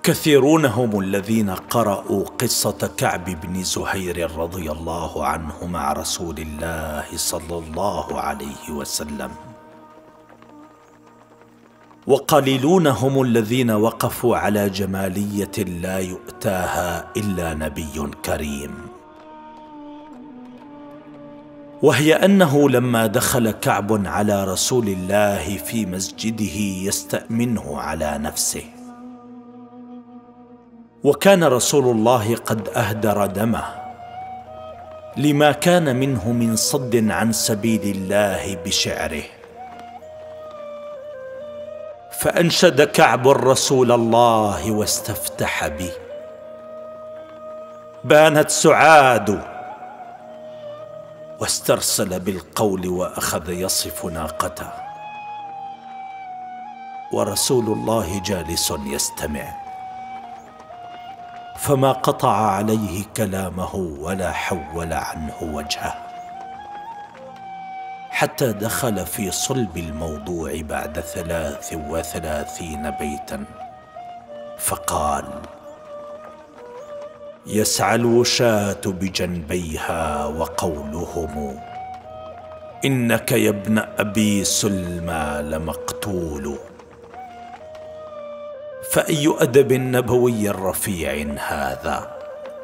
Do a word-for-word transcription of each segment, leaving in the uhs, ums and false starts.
كثيرون هم الذين قرأوا قصة كعب بن زهير رضي الله عنه مع رسول الله صلى الله عليه وسلم، وقليلون هم الذين وقفوا على جمالية لا يؤتاها إلا نبي كريم، وهي أنه لما دخل كعب على رسول الله في مسجده يستأمنه على نفسه، وكان رسول الله قد أهدر دمه لما كان منه من صد عن سبيل الله بشعره، فأنشد كعب رسول الله واستفتح به: بانت سعاد، واسترسل بالقول وأخذ يصف ناقته، ورسول الله جالس يستمع، فما قطع عليه كلامه ولا حول عنه وجهه، حتى دخل في صلب الموضوع بعد ثلاث وثلاثين بيتا، فقال: يسعى الوشاة بجنبيها وقولهم إنك يا ابن أبي سلمى لمقتول، فأي أدب نبوي رفيع هذا،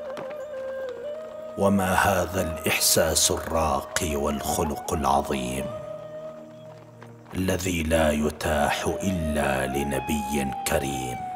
وما هذا الإحساس الراقي والخلق العظيم الذي لا يتاح إلا لنبي كريم.